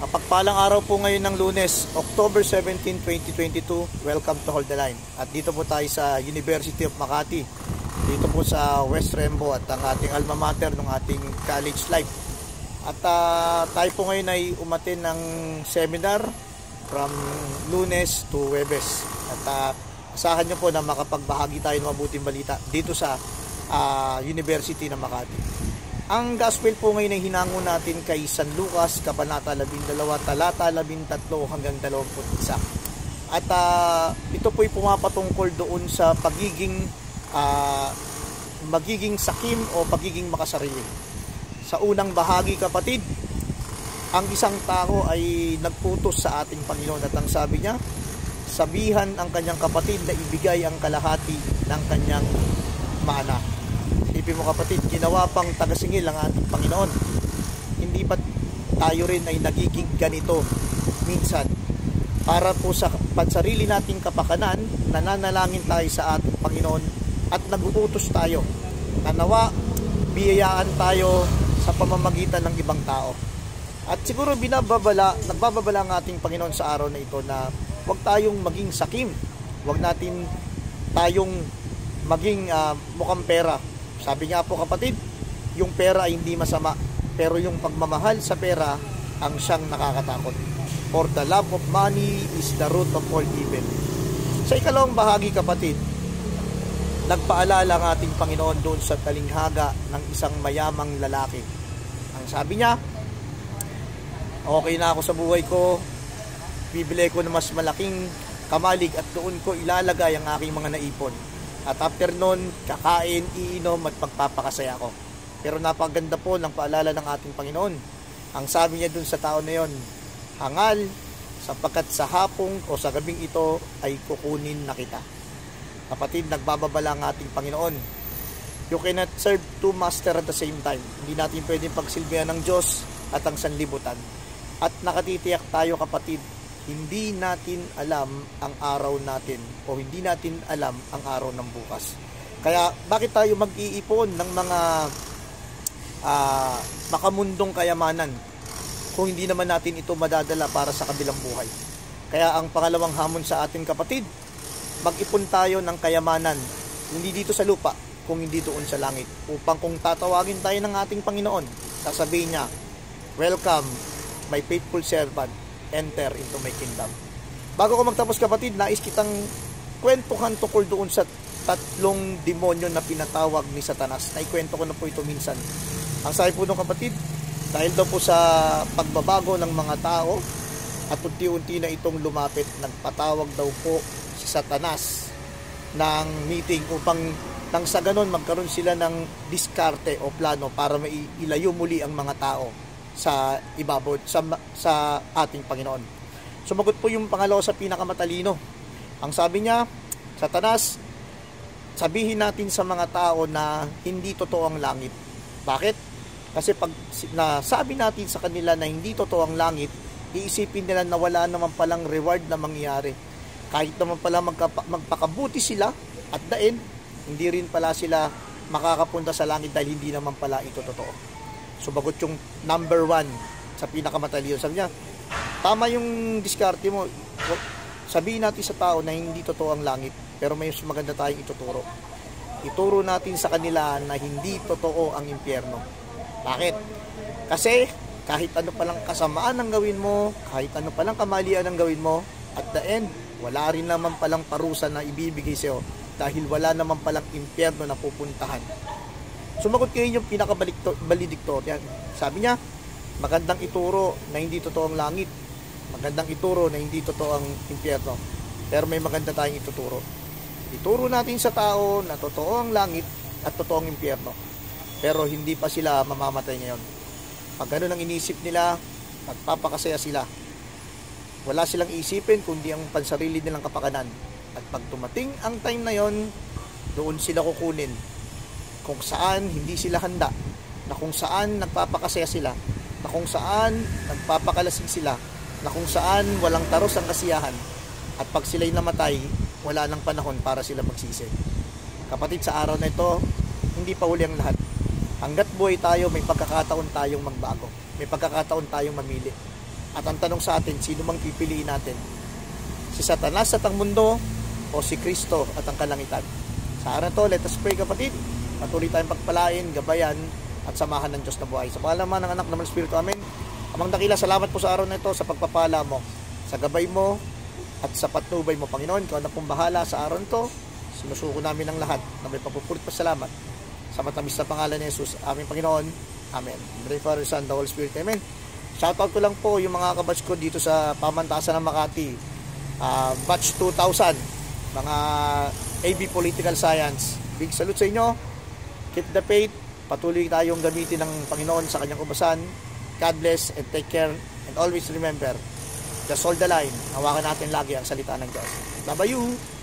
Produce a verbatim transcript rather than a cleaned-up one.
Mapagpalang araw po ngayon ng Lunes, October seventeenth, twenty twenty-two. Welcome to Hold the Line. At dito po tayo sa University of Makati. Dito po sa West Rembo at ang ating alma mater ng ating college life. At uh, tayo po ngayon ay umatin ng seminar from Lunes to Huwebes. At uh, asahan nyo po na makapagbahagi tayo ng mabuting balita dito sa uh, University ng Makati. Ang gospel po ngayon ay hinango natin kay San Lucas, Kabanata labindalawa, talata labintatlo hanggang dalawampu't isa. At uh, ito po ay pumapatungkol doon sa pagiging uh, magiging sakim o pagiging makasarili. Sa unang bahagi, kapatid, ang isang tao ay nagputos sa ating Panginoon at ang sabi niya, sabihan ang kanyang kapatid na ibigay ang kalahati ng kanyang mana. Isipin mo kapatid, ginawa pang tagasingil ang ating Panginoon. Hindi pa tayo rin ay nagiging ganito minsan. Para po sa pansarili nating kapakanan, nananalangin tayo sa ating Panginoon at nag-uutos tayo. Nanawa, biyayaan tayo sa pamamagitan ng ibang tao. At siguro binababala, nagbababala ang ating Panginoon sa araw na ito na huwag tayong maging sakim. Huwag natin tayong maging uh, mukhang pera. Sabi nga po kapatid, yung pera ay hindi masama, pero yung pagmamahal sa pera ang siyang nakakatakot. For the love of money is the root of all evil. Sa ikalawang bahagi kapatid, nagpaalala ang ating Panginoon doon sa talinghaga ng isang mayamang lalaki. Ang sabi niya, okay na ako sa buhay ko, bibili ko ng mas malaking kamalig at doon ko ilalagay ang aking mga naipon. At after nun, kakain, iinom at magpapakasaya ko. Pero napaganda po ng paalala ng ating Panginoon. Ang sabi niya dun sa tao na yon, hangal, sapagkat sa hapong o sa gabing ito ay kukunin na kita. Kapatid, nagbababala ang ating Panginoon. You cannot serve two masters at the same time. Hindi natin pwedeng pagsilbihan ng Diyos at ang sanlibutan. At nakatitiyak tayo kapatid, hindi natin alam ang araw natin o hindi natin alam ang araw ng bukas. Kaya bakit tayo mag-iipon ng mga uh, makamundong kayamanan kung hindi naman natin ito madadala para sa kabilang buhay? Kaya ang pangalawang hamon sa ating kapatid, mag-ipon tayo ng kayamanan, hindi dito sa lupa, kung hindi doon sa langit, upang kung tatawagin tayo ng ating Panginoon, sasabihin niya, welcome my faithful servant, enter into my kingdom. Bago ko magtapos kapatid, nais kitang kwentuhan tungkol doon sa tatlong demonyo na pinatawag ni Satanas. Naikwento ko na po ito minsan. Ang sabi po ng kapatid, dahil daw po sa pagbabago ng mga tao at unti-unti na itong lumapit, nagpatawag daw po si Satanas ng meeting upang nang sa ganon magkaroon sila ng diskarte o plano para mailayo muli ang mga tao sa ibabaw sa, sa ating Panginoon. Sumagot po yung pangalawa sa pinakamatalino. Ang sabi niya, Satanas, sabihin natin sa mga tao na hindi totoo ang langit. Bakit? Kasi pag nasabi natin sa kanila na hindi totoo ang langit, iisipin nila na wala naman palang reward na mangyayari. Kahit naman pala magkapa, magpakabuti sila at the end, hindi rin pala sila makakapunta sa langit dahil hindi naman pala ito totoo. Sumagot yung number one sa pinakamatalino. Sabi niya, tama yung diskarte mo. Sabihin natin sa tao na hindi totoo ang langit, pero may maganda tayong ituturo. Ituro natin sa kanila na hindi totoo ang impyerno. Bakit? Kasi kahit ano palang kasamaan ang gawin mo, kahit ano palang kamalian ang gawin mo, at the end, wala rin naman palang parusa na ibibigay sa'yo dahil wala naman palang impyerno na pupuntahan. Sumagot kayo yung pinakabalikto. Sabi niya, magandang ituro na hindi totoo ang langit. Magandang ituro na hindi totoo ang impyerno. Pero may maganda tayong ituturo. Ituro natin sa tao na totoo ang langit at totoo ang impyerno. Pero hindi pa sila mamamatay ngayon. Pag ganun ang inisip nila, magpapakasaya sila. Wala silang isipin kundi ang pansarili nilang kapakanan. At pag tumating ang time na yon, doon sila kukunin. Kung saan hindi sila handa, na kung saan nagpapakasaya sila, na kung saan nagpapakalasing sila, na kung saan walang taros ang kasiyahan, at pag sila'y namatay, wala nang panahon para sila magsisi. Kapatid, sa araw na ito, hindi pa huli ang lahat. Hanggat buhay tayo, may pagkakataon tayong magbago. May pagkakataon tayong mamili. At ang tanong sa atin, sino mang pipiliin natin? Si Satanas at ang mundo o si Kristo at ang kalangitan? Sa araw to, let us pray kapatid. Patuloy tayong pagpalain, gabayan at samahan ng Diyos na buhay. Sa pangalan ng anak ng Espiritu, amen. Amang dakila, salamat po sa araw na ito sa pagpapala mo, sa gabay mo at sa patnubay mo, Panginoon. Ikaw na pong bahala sa araw nito. Sinusuko namin ang lahat na may papupulit pa salamat sa matamis na pangalan ni Jesus, aming Panginoon. Amen. In the name of the Father, Son, the Holy Spirit. Amen. Shoutout ko lang po yung mga kabatch ko dito sa pamantasan ng Makati. Uh, batch two thousand. Mga A B Political Science. Big salute sa inyo. Keep the faith. Patuloy tayong gamitin ng Panginoon sa kanyang kubasan. God bless and take care. And always remember, just hold the line. Hawakan natin lagi ang salita ng Diyos. Bye-bye.